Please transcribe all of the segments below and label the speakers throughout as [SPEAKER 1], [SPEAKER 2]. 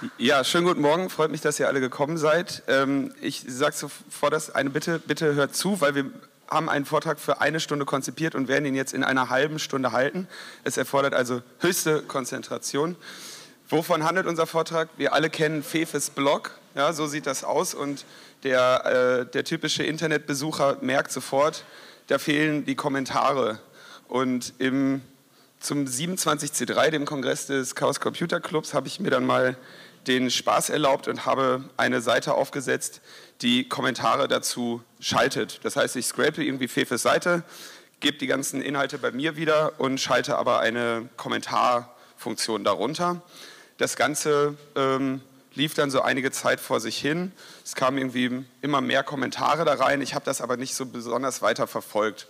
[SPEAKER 1] Ja, schönen guten Morgen. Freut mich, dass ihr alle gekommen seid. Ich sage sofort eine Bitte, bitte hört zu, weil wir haben einen Vortrag für 1 Stunde konzipiert und werden ihn jetzt in einer halben Stunde halten. Es erfordert also höchste Konzentration. Wovon handelt unser Vortrag? Wir alle kennen Fefes Blog, ja, so sieht das aus und der typische Internetbesucher merkt sofort, da fehlen die Kommentare. Und zum 27C3, dem Kongress des Chaos Computer Clubs, habe ich mir dann mal den Spaß erlaubt und habe eine Seite aufgesetzt, die Kommentare dazu schaltet. Das heißt, ich scrape irgendwie Fefes Seite, gebe die ganzen Inhalte bei mir wieder und schalte aber eine Kommentarfunktion darunter. Das Ganze lief dann so einige Zeit vor sich hin. Es kamen irgendwie immer mehr Kommentare da rein. Ich habe das aber nicht so besonders weiter verfolgt.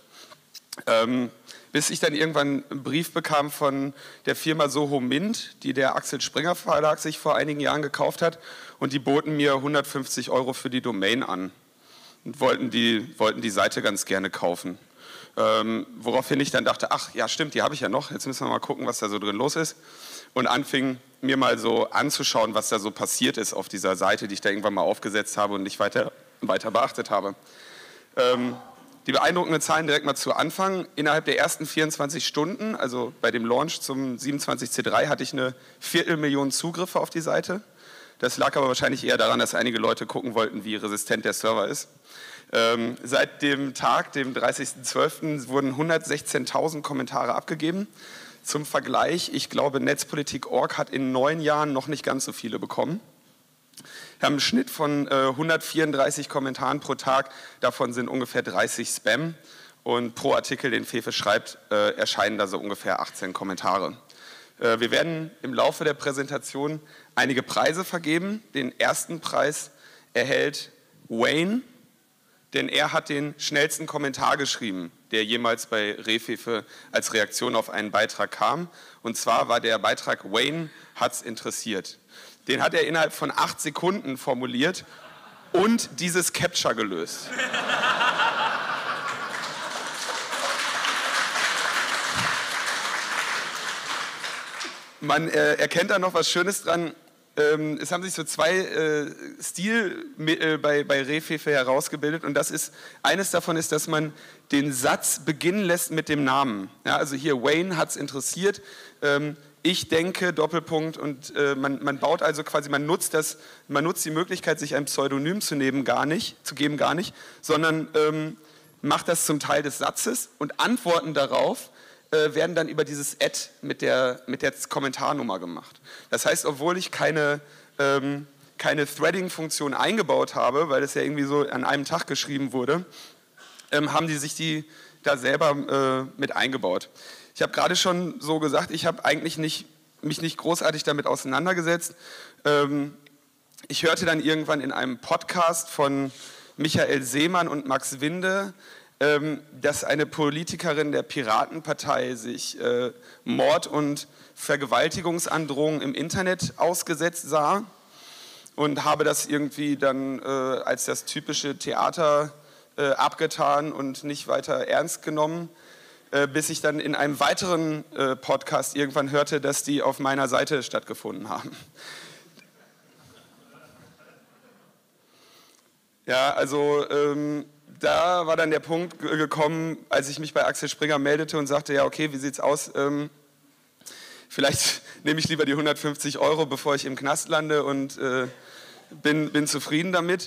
[SPEAKER 1] Bis ich dann irgendwann einen Brief bekam von der Firma Soho Mint, die der Axel Springer Verlag sich vor einigen Jahren gekauft hat. Und die boten mir 150 € für die Domain an und wollten die Seite ganz gerne kaufen. Woraufhin ich dann dachte, ach ja stimmt, die habe ich ja noch, jetzt müssen wir mal gucken, was da so drin los ist. Und anfing mir mal so anzuschauen, was da so passiert ist auf dieser Seite, die ich da irgendwann mal aufgesetzt habe und nicht weiter beachtet habe. Die beeindruckenden Zahlen direkt mal zu Anfang. Innerhalb der ersten 24 Stunden, also bei dem Launch zum 27C3, hatte ich 250.000 Zugriffe auf die Seite. Das lag aber wahrscheinlich eher daran, dass einige Leute gucken wollten, wie resistent der Server ist. Seit dem Tag, dem 30.12., wurden 116.000 Kommentare abgegeben. Zum Vergleich, ich glaube, Netzpolitik.org hat in 9 Jahren noch nicht ganz so viele bekommen. Wir haben einen Schnitt von 134 Kommentaren pro Tag, davon sind ungefähr 30 Spam und pro Artikel, den Fefe schreibt, erscheinen da so ungefähr 18 Kommentare. Wir werden im Laufe der Präsentation einige Preise vergeben. Den ersten Preis erhält Wayne, denn er hat den schnellsten Kommentar geschrieben, der jemals bei Rehfefe als Reaktion auf einen Beitrag kam. Und zwar war der Beitrag Wayne hat's interessiert. Den hat er innerhalb von 8 Sekunden formuliert und dieses Captcha gelöst. Man erkennt da noch was Schönes dran. Es haben sich so 2 Stilmittel bei Rehfefe herausgebildet und eines davon ist, dass man den Satz beginnen lässt mit dem Namen. Ja, also hier Wayne hat's interessiert. Ich denke, Doppelpunkt, und man baut also quasi, man nutzt die Möglichkeit, sich ein Pseudonym zu geben, gar nicht, sondern macht das zum Teil des Satzes und Antworten darauf werden dann über dieses Add mit der Kommentarnummer gemacht. Das heißt, obwohl ich keine Threading-Funktion eingebaut habe, weil das ja irgendwie so an einem Tag geschrieben wurde, haben die sich die da selber mit eingebaut. Ich habe gerade schon so gesagt, ich habe eigentlich mich nicht großartig damit auseinandergesetzt. Ich hörte dann irgendwann in einem Podcast von Michael Seemann und Max Winde, dass eine Politikerin der Piratenpartei sich Mord- und Vergewaltigungsandrohungen im Internet ausgesetzt sah und habe das irgendwie dann als das typische Theater abgetan und nicht weiter ernst genommen. Bis ich dann in einem weiteren Podcast irgendwann hörte, dass die auf meiner Seite stattgefunden haben. Ja, also da war dann der Punkt gekommen, als ich mich bei Axel Springer meldete und sagte, ja okay, wie sieht's aus? Vielleicht nehme ich lieber die 150 €, bevor ich im Knast lande und bin zufrieden damit.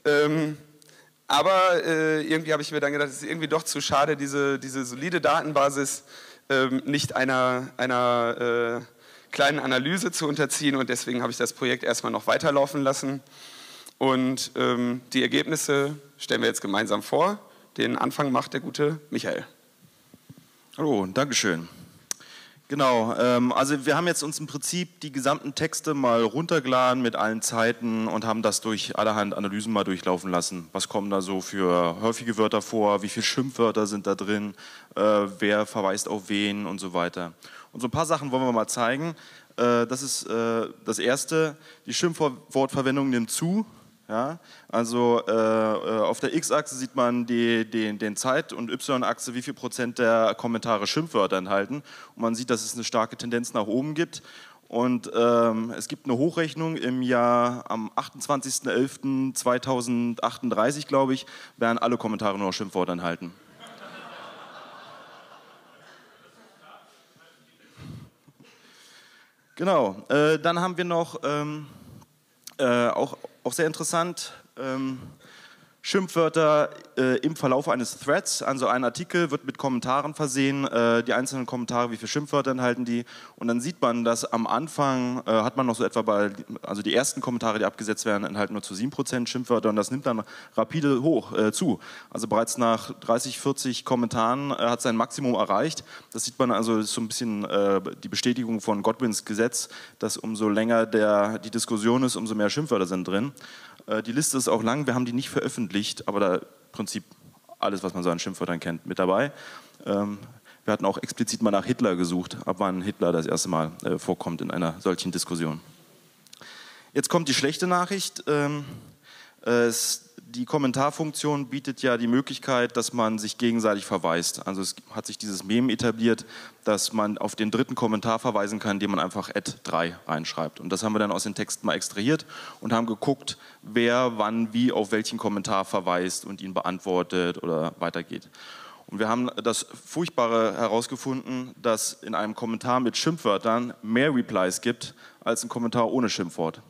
[SPEAKER 1] Aber irgendwie habe ich mir dann gedacht, es ist irgendwie doch zu schade, diese solide Datenbasis nicht einer kleinen Analyse zu unterziehen. Und deswegen habe ich das Projekt erstmal noch weiterlaufen lassen. Und die Ergebnisse stellen wir jetzt gemeinsam vor. Den Anfang macht der gute Michael.
[SPEAKER 2] Hallo, Dankeschön. Genau, also wir haben jetzt uns im Prinzip die gesamten Texte mal runtergeladen mit allen Zeiten und haben das durch allerhand Analysen mal durchlaufen lassen. Was kommen da so für häufige Wörter vor, wie viele Schimpfwörter sind da drin, wer verweist auf wen und so weiter. Und so ein paar Sachen wollen wir mal zeigen. Das ist das erste, die Schimpfwortverwendung nimmt zu. Ja, also auf der X-Achse sieht man den Zeit- und Y-Achse, wie viel % der Kommentare Schimpfwörter enthalten. Und man sieht, dass es eine starke Tendenz nach oben gibt. Und es gibt eine Hochrechnung im Jahr am 28.11.2038, glaube ich, werden alle Kommentare nur noch Schimpfworte enthalten. Genau, dann haben wir noch, auch sehr interessant, Schimpfwörter im Verlauf eines Threads, also ein Artikel wird mit Kommentaren versehen, die einzelnen Kommentare, wie viele Schimpfwörter enthalten die, und dann sieht man, dass am Anfang hat man noch so etwa also die ersten Kommentare, die abgesetzt werden, enthalten nur zu 7% Schimpfwörter und das nimmt dann rapide hoch zu. Also bereits nach 30, 40 Kommentaren hat es sein Maximum erreicht. Das sieht man also, ist so ein bisschen die Bestätigung von Godwins Gesetz, dass umso länger die Diskussion ist, umso mehr Schimpfwörter sind drin. Die Liste ist auch lang, wir haben die nicht veröffentlicht, aber da im Prinzip alles, was man so an Schimpfwörtern kennt, mit dabei. Wir hatten auch explizit mal nach Hitler gesucht, ab wann Hitler das erste Mal vorkommt in einer solchen Diskussion. Jetzt kommt die schlechte Nachricht. Die Kommentarfunktion bietet ja die Möglichkeit, dass man sich gegenseitig verweist. Also es hat sich dieses Meme etabliert, dass man auf den dritten Kommentar verweisen kann, indem man einfach @3 reinschreibt. Und das haben wir dann aus den Texten mal extrahiert und haben geguckt, wer wann wie auf welchen Kommentar verweist und ihn beantwortet oder weitergeht. Und wir haben das Furchtbare herausgefunden, dass in einem Kommentar mit Schimpfwörtern mehr Replies gibt als ein Kommentar ohne Schimpfwort.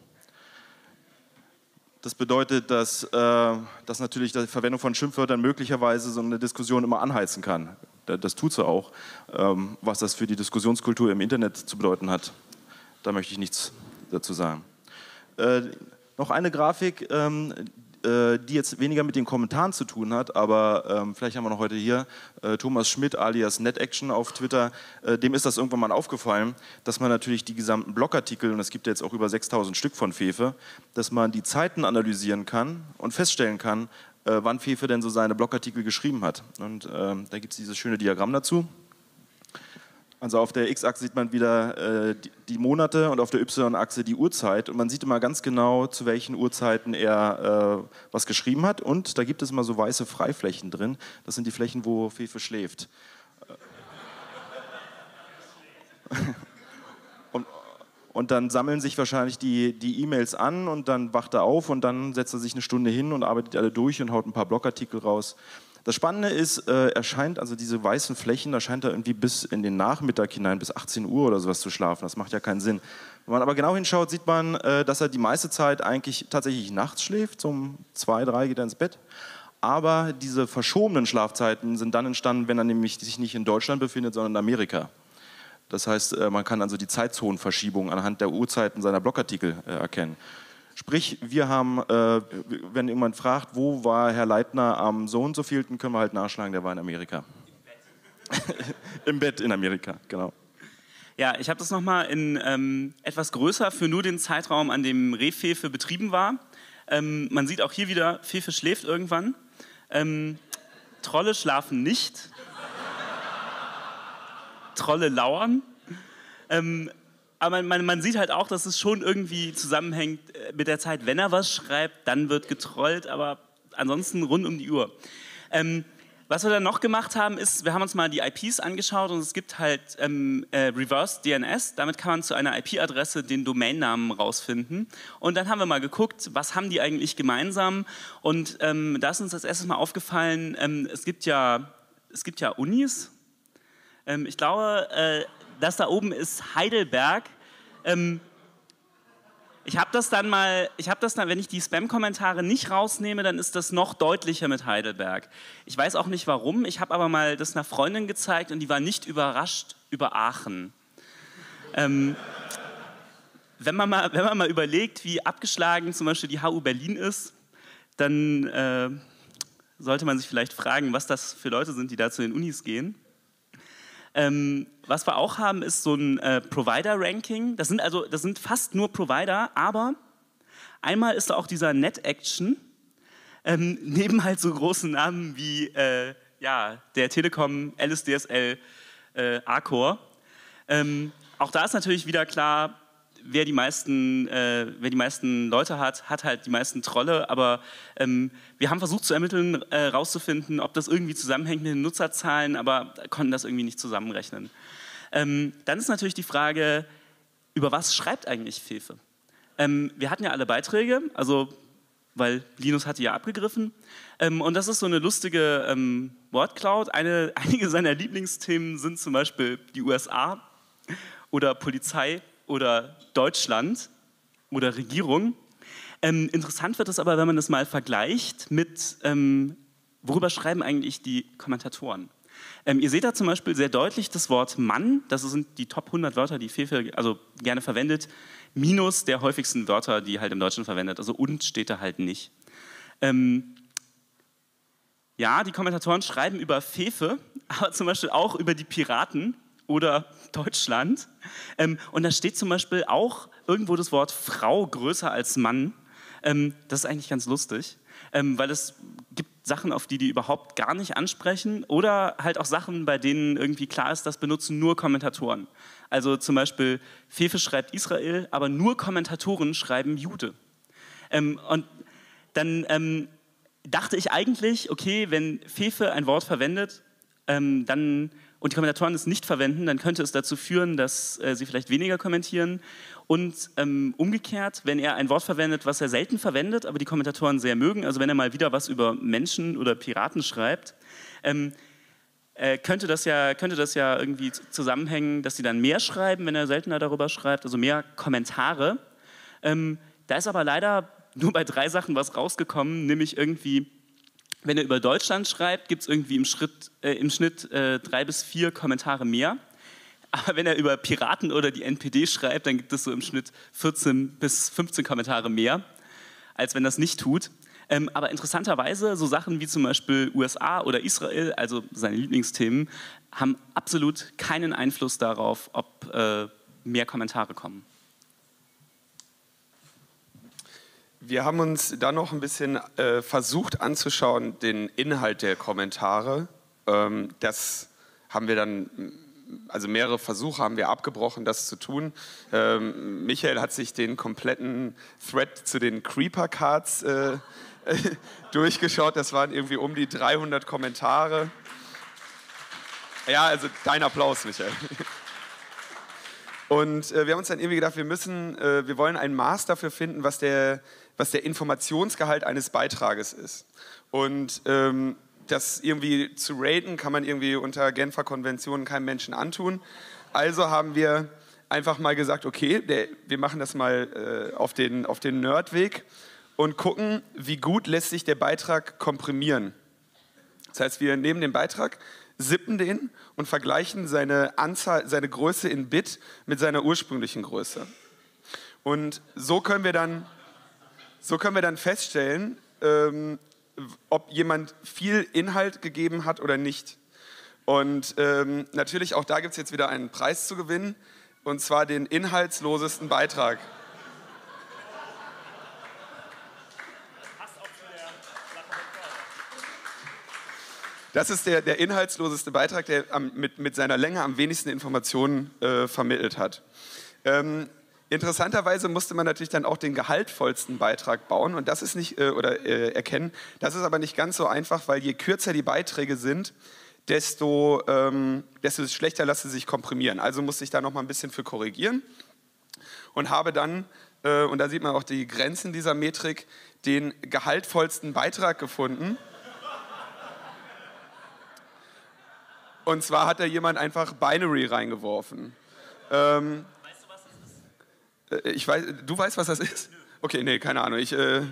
[SPEAKER 2] Das bedeutet, dass natürlich die Verwendung von Schimpfwörtern möglicherweise so eine Diskussion immer anheizen kann. Das tut sie auch. Was das für die Diskussionskultur im Internet zu bedeuten hat, da möchte ich nichts dazu sagen. Noch eine Grafik, die jetzt weniger mit den Kommentaren zu tun hat, aber vielleicht haben wir noch heute hier Thomas Schmidt alias NetAction auf Twitter, dem ist das irgendwann mal aufgefallen, dass man natürlich die gesamten Blogartikel, und es gibt jetzt auch über 6000 Stück von Fefe, dass man die Zeiten analysieren kann und feststellen kann, wann Fefe denn so seine Blogartikel geschrieben hat. Und da gibt es dieses schöne Diagramm dazu. Also auf der X-Achse sieht man wieder die Monate und auf der Y-Achse die Uhrzeit. Und man sieht immer ganz genau, zu welchen Uhrzeiten er was geschrieben hat. Und da gibt es immer so weiße Freiflächen drin. Das sind die Flächen, wo Fefe schläft. Und dann sammeln sich wahrscheinlich die E-Mails an und dann wacht er auf und dann setzt er sich eine Stunde hin und arbeitet alle durch und haut ein paar Blogartikel raus. Das Spannende ist, also diese weißen Flächen, da scheint er irgendwie bis in den Nachmittag hinein, bis 18 Uhr oder sowas zu schlafen. Das macht ja keinen Sinn. Wenn man aber genau hinschaut, sieht man, dass er die meiste Zeit eigentlich tatsächlich nachts schläft. So um 2, 3 geht er ins Bett. Aber diese verschobenen Schlafzeiten sind dann entstanden, wenn er nämlich sich nicht in Deutschland befindet, sondern in Amerika. Das heißt, man kann also die Zeitzonenverschiebung anhand der Uhrzeiten seiner Blogartikel erkennen. Sprich, wir haben, wenn jemand fragt, wo war Herr Leitner am so und so vielten, können wir halt nachschlagen, der war in Amerika. Im Bett in Amerika, genau.
[SPEAKER 3] Ja, ich habe das nochmal in etwas größer für nur den Zeitraum, an dem Rehfefe betrieben war. Man sieht auch hier wieder, Fefe schläft irgendwann. Trolle schlafen nicht. Trolle lauern. Aber man sieht halt auch, dass es schon irgendwie zusammenhängt mit der Zeit. Wenn er was schreibt, dann wird getrollt, aber ansonsten rund um die Uhr. Was wir dann noch gemacht haben, ist, wir haben uns mal die IPs angeschaut und es gibt halt Reverse DNS. Damit kann man zu einer IP-Adresse den Domainnamen rausfinden. Und dann haben wir mal geguckt, was haben die eigentlich gemeinsam. Und da ist uns als erstes mal aufgefallen, es gibt ja Unis. Ich glaube, das da oben ist Heidelberg. Ich habe das dann, wenn ich die Spam-Kommentare nicht rausnehme, dann ist das noch deutlicher mit Heidelberg. Ich weiß auch nicht warum, ich habe aber mal das einer Freundin gezeigt und die war nicht überrascht über Aachen. Wenn man mal überlegt, wie abgeschlagen zum Beispiel die HU Berlin ist, dann sollte man sich vielleicht fragen, was das für Leute sind, die da zu den Unis gehen. Was wir auch haben, ist so ein Provider-Ranking. Das sind fast nur Provider, aber einmal ist da auch dieser NetAction, neben halt so großen Namen wie der Telekom, LSDSL, Arcor. Auch da ist natürlich wieder klar, wer die meisten Leute hat halt die meisten Trolle, aber wir haben versucht zu ermitteln, rauszufinden, ob das irgendwie zusammenhängt mit den Nutzerzahlen, aber konnten das irgendwie nicht zusammenrechnen. Dann ist natürlich die Frage, über was schreibt eigentlich Fefe? Wir hatten ja alle Beiträge, also weil Linus hat die ja abgegriffen. Und das ist so eine lustige Wortcloud. Einige seiner Lieblingsthemen sind zum Beispiel die USA oder Polizei oder Deutschland oder Regierung. Interessant wird es aber, wenn man das mal vergleicht mit, worüber schreiben eigentlich die Kommentatoren. Ihr seht da zum Beispiel sehr deutlich das Wort Mann, das sind die Top 100 Wörter, die Fefe also gerne verwendet, minus der häufigsten Wörter, die halt im Deutschen verwendet, also und steht da halt nicht. Ja, die Kommentatoren schreiben über Fefe, aber zum Beispiel auch über die Piraten oder Deutschland. Und da steht zum Beispiel auch irgendwo das Wort Frau größer als Mann. Das ist eigentlich ganz lustig, weil es gibt Sachen, auf die überhaupt gar nicht ansprechen oder halt auch Sachen, bei denen irgendwie klar ist, das benutzen nur Kommentatoren. Also zum Beispiel Fefe schreibt Israel, aber nur Kommentatoren schreiben Jude. Und dann dachte ich eigentlich, okay, wenn Fefe ein Wort verwendet, und die Kommentatoren es nicht verwenden, dann könnte es dazu führen, dass sie vielleicht weniger kommentieren. Und umgekehrt, wenn er ein Wort verwendet, was er selten verwendet, aber die Kommentatoren sehr mögen, also wenn er mal wieder was über Menschen oder Piraten schreibt, könnte das ja irgendwie zusammenhängen, dass sie dann mehr schreiben, wenn er seltener darüber schreibt, also mehr Kommentare. Da ist aber leider nur bei 3 Sachen was rausgekommen, nämlich irgendwie, wenn er über Deutschland schreibt, gibt es irgendwie im Schnitt 3 bis 4 Kommentare mehr. Aber wenn er über Piraten oder die NPD schreibt, dann gibt es so im Schnitt 14 bis 15 Kommentare mehr, als wenn das nicht tut. Aber interessanterweise, so Sachen wie zum Beispiel USA oder Israel, also seine Lieblingsthemen, haben absolut keinen Einfluss darauf, ob mehr Kommentare kommen.
[SPEAKER 1] Wir haben uns dann noch ein bisschen versucht anzuschauen, den Inhalt der Kommentare. Das haben wir dann, also mehrere Versuche haben wir abgebrochen, das zu tun. Michael hat sich den kompletten Thread zu den Creeper-Cards durchgeschaut. Das waren irgendwie um die 300 Kommentare. Ja, also dein Applaus, Michael. Und wir haben uns dann irgendwie gedacht, wir wollen ein Maß dafür finden, was der Informationsgehalt eines Beitrages ist. Und das irgendwie zu raten, kann man irgendwie unter Genfer Konventionen keinem Menschen antun. Also haben wir einfach mal gesagt, okay, wir machen das mal auf den Nerdweg und gucken, wie gut lässt sich der Beitrag komprimieren. Das heißt, wir nehmen den Beitrag, sippen den und vergleichen seine Größe in Bit mit seiner ursprünglichen Größe. Und so können wir dann feststellen, ob jemand viel Inhalt gegeben hat oder nicht. Und natürlich, auch da gibt es jetzt wieder einen Preis zu gewinnen, und zwar den inhaltslosesten Beitrag. Das ist der inhaltsloseste Beitrag, der mit seiner Länge am wenigsten Informationen vermittelt hat. Interessanterweise musste man natürlich dann auch den gehaltvollsten Beitrag bauen und das ist nicht erkennen. Das ist aber nicht ganz so einfach, weil je kürzer die Beiträge sind, desto schlechter lassen sie sich komprimieren. Also musste ich da noch mal ein bisschen für korrigieren und habe dann, und da sieht man auch die Grenzen dieser Metrik, den gehaltvollsten Beitrag gefunden. Und zwar hat da jemand einfach Binary reingeworfen. Weißt du, was das ist? Du weißt, was das ist? Okay, nee, keine Ahnung.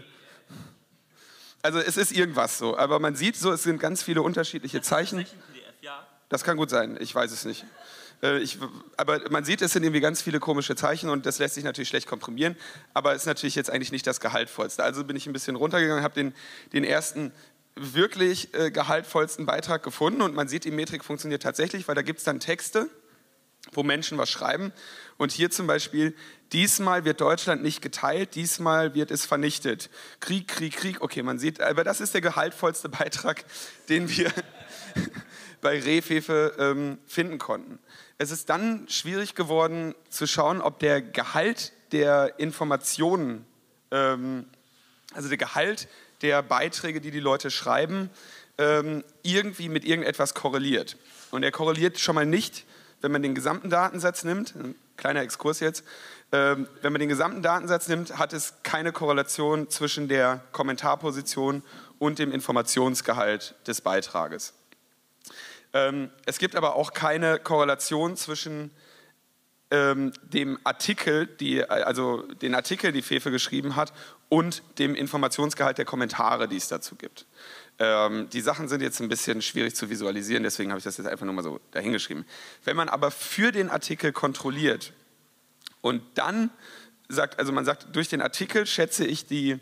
[SPEAKER 1] Also es ist irgendwas so, aber man sieht so, es sind ganz viele unterschiedliche Zeichen. Das kann gut sein, ich weiß es nicht. Aber man sieht, es sind irgendwie ganz viele komische Zeichen und das lässt sich natürlich schlecht komprimieren, aber ist natürlich jetzt eigentlich nicht das Gehaltvollste. Also bin ich ein bisschen runtergegangen, habe den ersten wirklich gehaltvollsten Beitrag gefunden und man sieht, die Metrik funktioniert tatsächlich, weil da gibt es dann Texte, wo Menschen was schreiben und hier zum Beispiel, diesmal wird Deutschland nicht geteilt, diesmal wird es vernichtet. Krieg, Krieg, Krieg, okay, man sieht, aber das ist der gehaltvollste Beitrag, den wir bei Rehfefe finden konnten. Es ist dann schwierig geworden zu schauen, ob der Gehalt der Informationen, also der Gehalt der Beiträge, die Leute schreiben, irgendwie mit irgendetwas korreliert. Und er korreliert schon mal nicht wenn man den gesamten Datensatz nimmt, ein kleiner Exkurs jetzt, wenn man den gesamten Datensatz nimmt, hat es keine Korrelation zwischen der Kommentarposition und dem Informationsgehalt des Beitrages. Es gibt aber auch keine Korrelation zwischen dem Artikel, den Artikel, die Fefe geschrieben hat, und dem Informationsgehalt der Kommentare, die es dazu gibt. Die Sachen sind jetzt ein bisschen schwierig zu visualisieren, deswegen habe ich das jetzt einfach nur mal so dahingeschrieben. Wenn man aber für den Artikel kontrolliert und dann sagt, also man sagt, durch den Artikel schätze ich den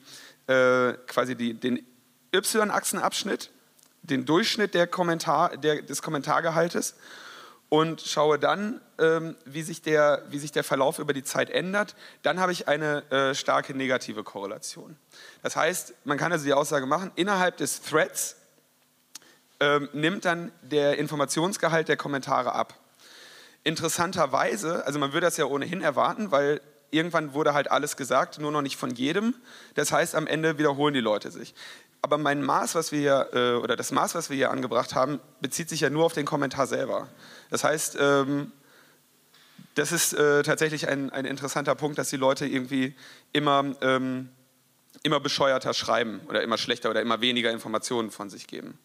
[SPEAKER 1] Y-Achsenabschnitt, den Durchschnitt des Kommentargehaltes und schaue dann, wie sich der Verlauf über die Zeit ändert, dann habe ich eine starke negative Korrelation. Das heißt, man kann also die Aussage machen, innerhalb des Threads nimmt dann der Informationsgehalt der Kommentare ab. Interessanterweise, also man würde das ja ohnehin erwarten, weil irgendwann wurde halt alles gesagt, nur noch nicht von jedem. Das heißt, am Ende wiederholen die Leute sich. Aber das Maß, was wir hier angebracht haben, bezieht sich ja nur auf den Kommentar selber. Das heißt, das ist tatsächlich ein interessanter Punkt, dass die Leute irgendwie immer bescheuerter schreiben oder immer schlechter oder immer weniger Informationen von sich geben.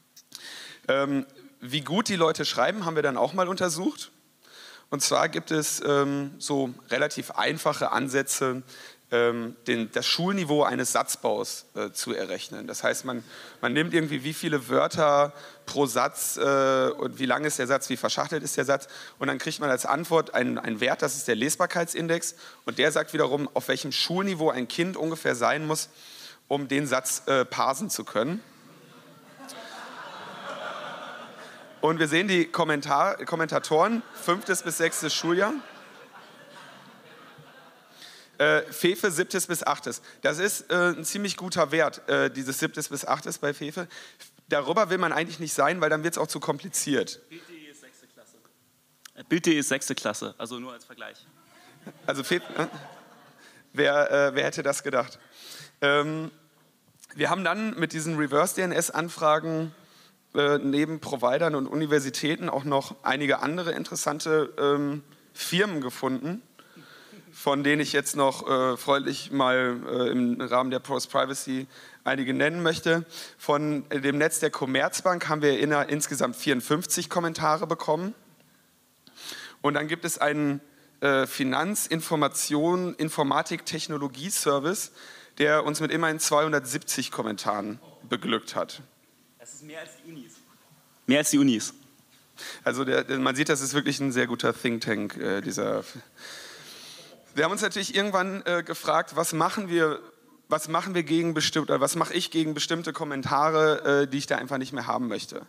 [SPEAKER 1] Wie gut die Leute schreiben, haben wir dann auch mal untersucht. Und zwar gibt es so relativ einfache Ansätze, das Schulniveau eines Satzbaus zu errechnen. Das heißt, man nimmt irgendwie, wie viele Wörter pro Satz und wie lang ist der Satz, wie verschachtelt ist der Satz, und dann kriegt man als Antwort einen Wert, das ist der Lesbarkeitsindex, und der sagt wiederum, auf welchem Schulniveau ein Kind ungefähr sein muss, um den Satz parsen zu können. Und wir sehen die Kommentatoren, 5. bis 6. Schuljahr. Fefe 7. bis 8. Das ist ein ziemlich guter Wert, dieses 7. bis 8. bei Fefe. Darüber will man eigentlich nicht sein, weil dann wird es auch zu kompliziert.
[SPEAKER 3] Bild.de ist 6. Klasse. Bild.de ist 6. Klasse, also nur als Vergleich.
[SPEAKER 1] Also wer hätte das gedacht? Wir haben dann mit diesen Reverse-DNS-Anfragen neben Providern und Universitäten auch noch einige andere interessante Firmen gefunden, von denen ich jetzt noch freundlich mal im Rahmen der Post-Privacy einige nennen möchte. Von dem Netz der Commerzbank haben wir insgesamt 54 Kommentare bekommen. Und dann gibt es einen Informatik-Technologie-Service, der uns mit immerhin 270 Kommentaren beglückt hat.
[SPEAKER 3] Das ist mehr als die Unis. Mehr als die Unis.
[SPEAKER 1] Also man sieht, das ist wirklich ein sehr guter Think Tank, dieser. Wir haben uns natürlich irgendwann gefragt, was machen wir gegen bestimmte, oder was mache ich gegen bestimmte Kommentare, die ich da einfach nicht mehr haben möchte.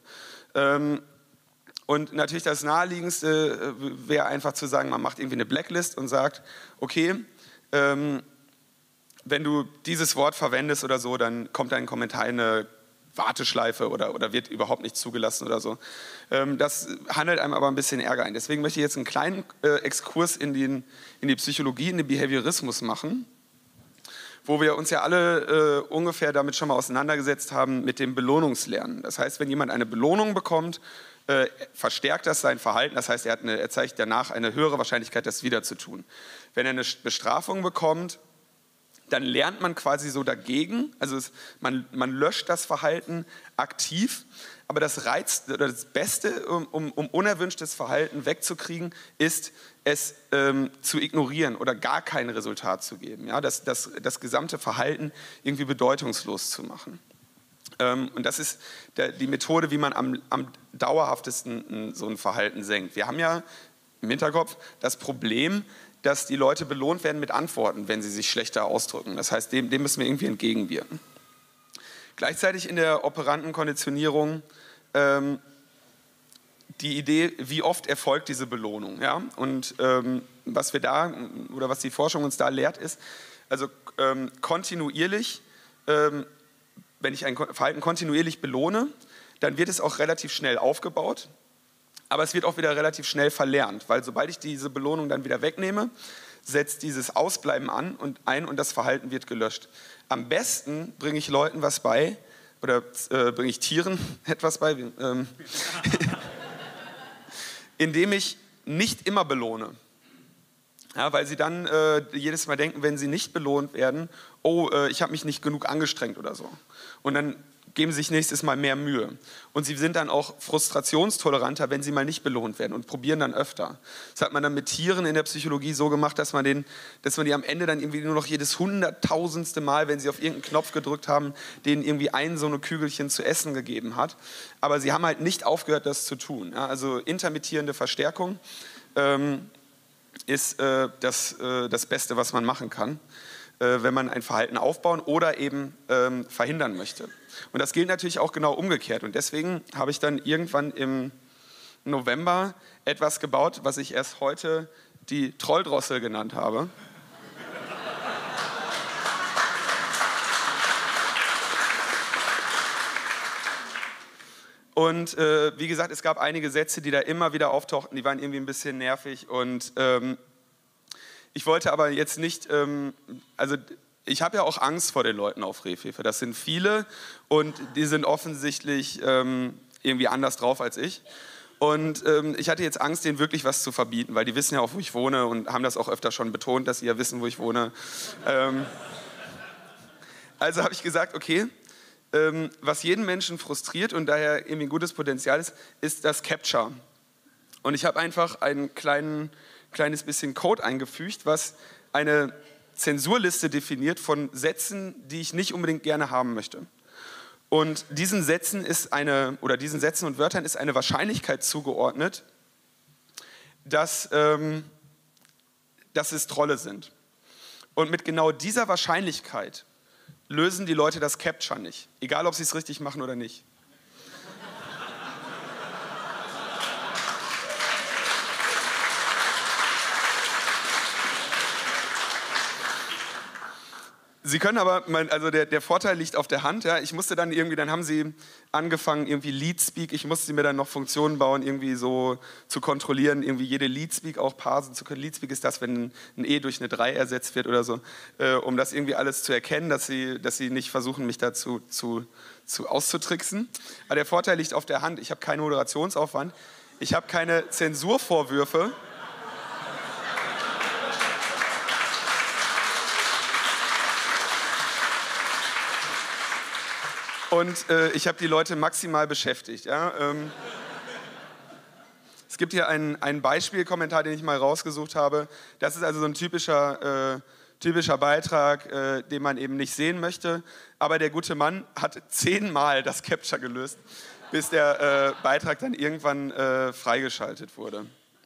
[SPEAKER 1] Und natürlich das Naheliegendste wäre einfach zu sagen, man macht irgendwie eine Blacklist und sagt, okay, wenn du dieses Wort verwendest oder so, dann kommt dein Kommentar in eine Warteschleife oder wird überhaupt nicht zugelassen oder so. Das handelt einem aber ein bisschen Ärger ein. Deswegen möchte ich jetzt einen kleinen Exkurs in die Psychologie, in den Behaviorismus machen, wo wir uns ja alle ungefähr damit schon mal auseinandergesetzt haben mit dem Belohnungslernen. Das heißt, wenn jemand eine Belohnung bekommt, verstärkt das sein Verhalten. Das heißt, er zeigt danach eine höhere Wahrscheinlichkeit, das wieder zu tun. Wenn er eine Bestrafung bekommt, dann lernt man quasi so dagegen, also man löscht das Verhalten aktiv, aber das Beste, um unerwünschtes Verhalten wegzukriegen, ist, es zu ignorieren oder gar kein Resultat zu geben, ja? Das gesamte Verhalten irgendwie bedeutungslos zu machen. Und das ist die Methode, wie man am dauerhaftesten so ein Verhalten senkt. Wir haben ja im Hinterkopf das Problem, dass die Leute belohnt werden mit Antworten, wenn sie sich schlechter ausdrücken. Das heißt, dem müssen wir irgendwie entgegenwirken. Gleichzeitig in der operanten Konditionierung die Idee, wie oft erfolgt diese Belohnung. Ja? Und was die Forschung uns da lehrt, ist, also kontinuierlich, wenn ich ein Verhalten kontinuierlich belohne, dann wird es auch relativ schnell aufgebaut. Aber es wird auch wieder relativ schnell verlernt, weil sobald ich diese Belohnung dann wieder wegnehme, setzt dieses Ausbleiben ein und das Verhalten wird gelöscht. Am besten bringe ich Leuten was bei oder bringe ich Tieren etwas bei, indem ich nicht immer belohne. Ja, weil sie dann jedes Mal denken, wenn sie nicht belohnt werden, oh, ich habe mich nicht genug angestrengt oder so. Und dann geben sie sich nächstes Mal mehr Mühe. Und sie sind dann auch frustrationstoleranter, wenn sie mal nicht belohnt werden und probieren dann öfter. Das hat man dann mit Tieren in der Psychologie so gemacht, dass man die am Ende dann irgendwie nur noch jedes 100.000. Mal, wenn sie auf irgendeinen Knopf gedrückt haben, denen irgendwie so eine Kügelchen zu essen gegeben hat. Aber sie haben halt nicht aufgehört, das zu tun. Ja, also intermittierende Verstärkung ist das Beste, was man machen kann, wenn man ein Verhalten aufbauen oder eben verhindern möchte. Und das gilt natürlich auch genau umgekehrt. Und deswegen habe ich dann irgendwann im November etwas gebaut, was ich erst heute die Trolldrossel genannt habe. Und wie gesagt, es gab einige Sätze, die da immer wieder auftauchten, die waren irgendwie ein bisschen nervig. Und ich wollte aber jetzt nicht, also ich habe ja auch Angst vor den Leuten auf Rehfefe. Das sind viele und die sind offensichtlich irgendwie anders drauf als ich. Und ich hatte jetzt Angst, denen wirklich was zu verbieten, weil die wissen ja auch, wo ich wohne und haben das auch öfter schon betont, dass sie ja wissen, wo ich wohne. Also habe ich gesagt, okay, was jeden Menschen frustriert und daher irgendwie ein gutes Potenzial ist das Captcha. Und ich habe einfach ein kleines bisschen Code eingefügt, was eine Zensurliste definiert von Sätzen, die ich nicht unbedingt gerne haben möchte. Und diesen Sätzen und Wörtern ist eine Wahrscheinlichkeit zugeordnet, dass es Trolle sind. Und mit genau dieser Wahrscheinlichkeit lösen die Leute das Captcha nicht, egal ob sie es richtig machen oder nicht. Sie können aber, also der Vorteil liegt auf der Hand. Ja. Ich musste dann haben sie angefangen, irgendwie Leadspeak, ich musste mir dann noch Funktionen bauen, irgendwie so zu kontrollieren, irgendwie jede Leadspeak auch parsen zu können. Leadspeak ist das, wenn ein E durch eine 3 ersetzt wird oder so, um das irgendwie alles zu erkennen, dass sie nicht versuchen, mich dazu auszutricksen. Aber der Vorteil liegt auf der Hand. Ich habe keinen Moderationsaufwand, ich habe keine Zensurvorwürfe. Und ich habe die Leute maximal beschäftigt. Ja? Es gibt hier einen Beispielkommentar, den ich mal rausgesucht habe. Das ist also so ein typischer Beitrag, den man eben nicht sehen möchte. Aber der gute Mann hat 10-mal das Captcha gelöst, bis der Beitrag dann irgendwann freigeschaltet wurde.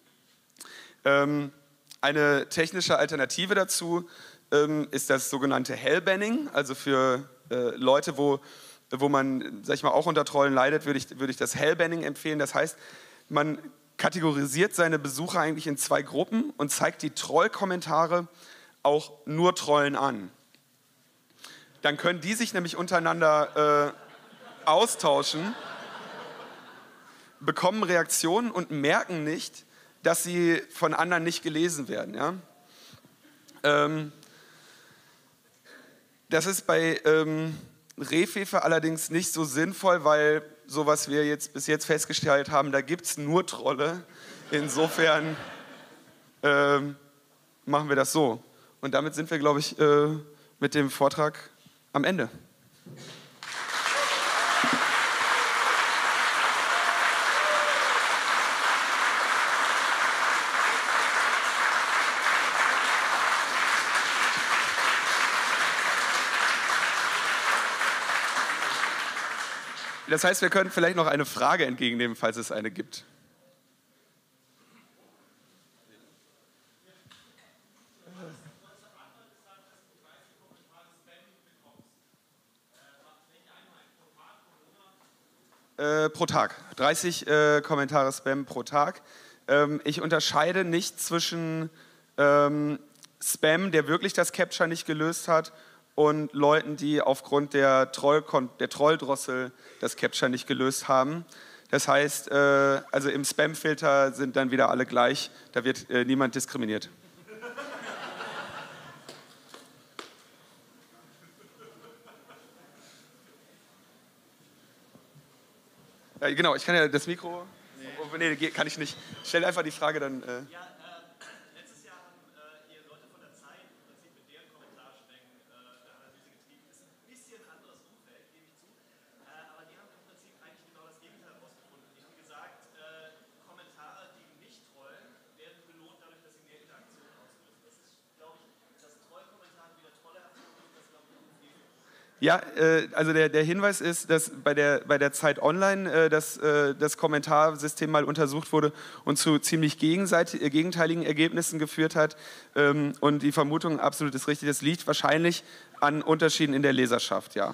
[SPEAKER 1] Eine technische Alternative dazu ist das sogenannte Hellbanning, also für Leute, wo man, sag ich mal, auch unter Trollen leidet, würde ich das Hellbanning empfehlen. Das heißt, man kategorisiert seine Besucher eigentlich in 2 Gruppen und zeigt die Trollkommentare auch nur Trollen an. Dann können die sich nämlich untereinander austauschen, bekommen Reaktionen und merken nicht, dass sie von anderen nicht gelesen werden. Ja? Das ist bei Rehfefe allerdings nicht so sinnvoll, weil so was wir jetzt bis jetzt festgestellt haben, da gibt es nur Trolle. Insofern machen wir das so. Und damit sind wir, glaube ich, mit dem Vortrag am Ende. Das heißt, wir können vielleicht noch eine Frage entgegennehmen, falls es eine gibt. Pro Tag. 30 Kommentare Spam pro Tag. Ich unterscheide nicht zwischen Spam, der wirklich das Captcha nicht gelöst hat, und Leuten, die aufgrund der Trolldrossel das Captcha nicht gelöst haben. Das heißt, also im Spam-Filter sind dann wieder alle gleich, da wird niemand diskriminiert. Ja, genau, ich kann ja das Mikro Oh, nee, kann ich nicht. Stell einfach die Frage dann.
[SPEAKER 3] Letztes Jahr haben ihr Leute von der Zeit im Prinzip mit deren Kommentarsträngen Analyse getrieben. Ist ein bisschen anderes Umfeld, gebe ich zu. Aber die haben im Prinzip eigentlich genau das Gegenteil herausgefunden. Die haben gesagt, Kommentare, die nicht trollen, werden belohnt dadurch, dass sie mehr Interaktion auslösen. Das ist, glaube ich, dass Trollkommentare wieder Trolle hervorrufen, das glaube ich nicht.
[SPEAKER 1] Ja, also der Hinweis ist, dass bei der Zeit Online das Kommentarsystem mal untersucht wurde und zu ziemlich gegenteiligen Ergebnissen geführt hat. Und die Vermutung absolut ist richtig, das liegt wahrscheinlich an Unterschieden in der Leserschaft, ja.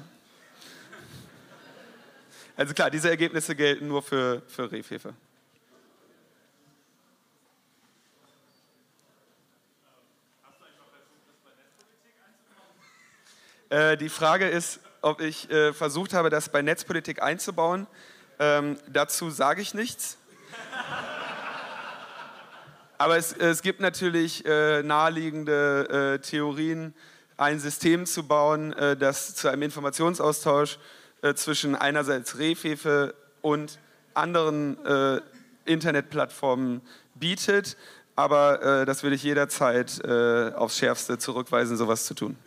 [SPEAKER 1] Also klar, diese Ergebnisse gelten nur für Rehfefe. Die Frage ist, ob ich versucht habe, das bei Netzpolitik einzubauen. Dazu sage ich nichts. Aber es gibt natürlich naheliegende Theorien, ein System zu bauen, das zu einem Informationsaustausch zwischen einerseits Rehfefe und anderen Internetplattformen bietet. Aber das würde ich jederzeit aufs Schärfste zurückweisen, sowas zu tun.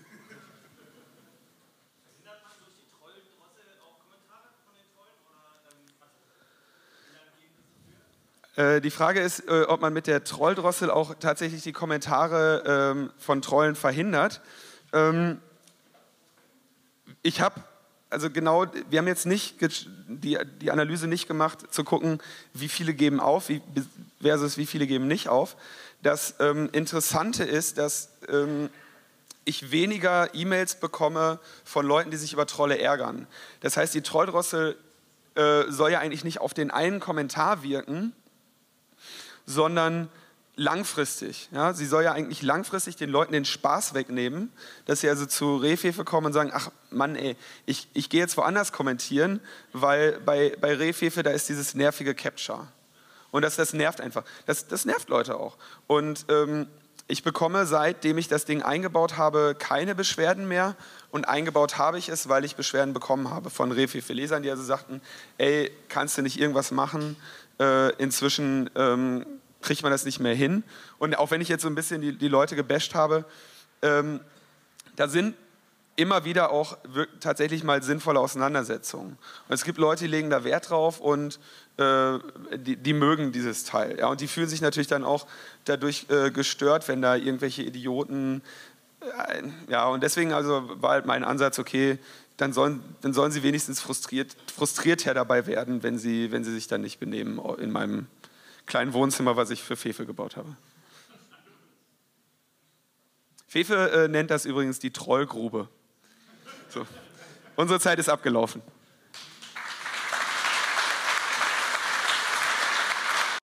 [SPEAKER 1] Die Frage ist, ob man mit der Trolldrossel auch tatsächlich die Kommentare von Trollen verhindert. Wir haben jetzt nicht die Analyse nicht gemacht, zu gucken, wie viele geben auf versus wie viele geben nicht auf. Das Interessante ist, dass ich weniger E-Mails bekomme von Leuten, die sich über Trolle ärgern. Das heißt, die Trolldrossel soll ja eigentlich nicht auf den einen Kommentar wirken, sondern langfristig. Ja? Sie soll ja eigentlich langfristig den Leuten den Spaß wegnehmen, dass sie also zu Rehfefe kommen und sagen, ach Mann ey, ich gehe jetzt woanders kommentieren, weil bei Rehfefe, da ist dieses nervige Captcha. Und das nervt einfach. Das nervt Leute auch. Und ich bekomme, seitdem ich das Ding eingebaut habe, keine Beschwerden mehr. Und eingebaut habe ich es, weil ich Beschwerden bekommen habe von Rehfefe-Lesern, die also sagten, ey, kannst du nicht irgendwas machen? Inzwischen kriegt man das nicht mehr hin. Und auch wenn ich jetzt so ein bisschen die Leute gebasht habe, da sind immer wieder auch tatsächlich mal sinnvolle Auseinandersetzungen. Und es gibt Leute, die legen da Wert drauf und die mögen dieses Teil. Ja? Und die fühlen sich natürlich dann auch dadurch gestört, wenn da irgendwelche Idioten... ja, und deswegen also war halt mein Ansatz, okay, dann sollen sie wenigstens frustriert dabei werden, wenn sie sich dann nicht benehmen in meinem kleinen Wohnzimmer, was ich für Fefe gebaut habe. Fefe nennt das übrigens die Trollgrube. So. Unsere Zeit ist abgelaufen.